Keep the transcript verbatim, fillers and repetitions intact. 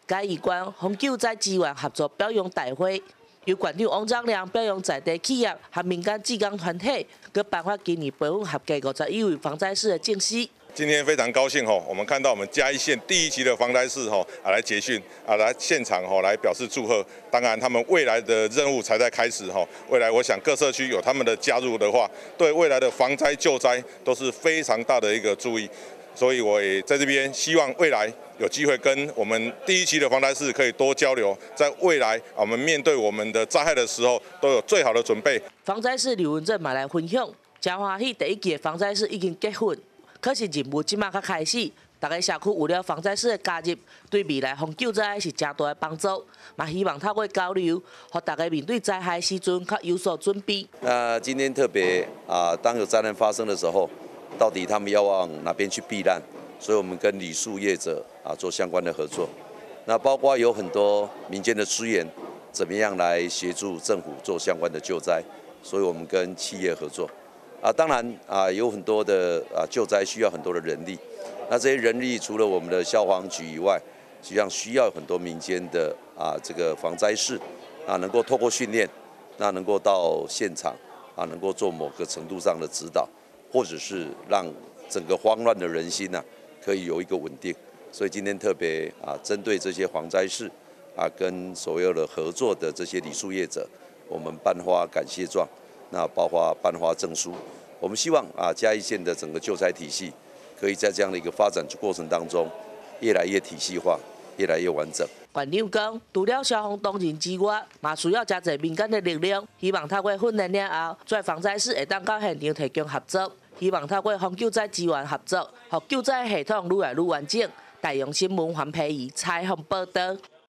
嘉义县防救灾资源合作表扬大会，由县长王章良表扬在地企业和民间志工团体，佮颁发今年培训合计五十一位防灾士的证书。 今天非常高兴吼，我们看到我们嘉义县第一期的防灾士吼啊来结训啊来现场吼来表示祝贺。当然，他们未来的任务才在开始吼。未来我想各社区有他们的加入的话，对未来的防灾救灾都是非常大的一个注意。所以我也在这边希望未来有机会跟我们第一期的防灾士可以多交流，在未来我们面对我们的灾害的时候都有最好的准备。 防灾士刘文正嘛来分享，真欢喜第一届的防灾士已经结婚。可是任务即马才开始，大家社区有了防灾士的加入，对未来防救灾是真大的帮助。嘛希望透过交流，让大家面对灾害时阵较有所准备。 那今天特别啊，当有灾难发生的时候，到底他们要往哪边去避难？所以我们跟旅宿业者啊做相关的合作。那包括有很多民间的资源，怎么样来协助政府做相关的救灾？所以我们跟企业合作。啊，当然啊，有很多的啊救灾需要很多的人力，那这些人力除了我们的消防局以外，实际上需要很多民间的啊这个防灾士啊，能够透过训练，那能够到现场啊，能够做某个程度上的指导，或者是让整个慌乱的人心呐、啊，可以有一个稳定。所以今天特别啊，针对这些防灾士啊，跟所有的合作的这些旅宿业者，我们颁发感谢状。那包括颁发证书，我们希望啊嘉义县的整个救灾体系，可以在这样的一个发展过程当中，越来越体系化，越来越完整。 县长讲，除了消防同仁之外，嘛需要加侪民间的力量，希望透过训练了后，在防灾士会当到现场提供合作，希望透过防救灾资源合作，让救灾系统愈来愈完整。大洋新闻黄培仪采访报道。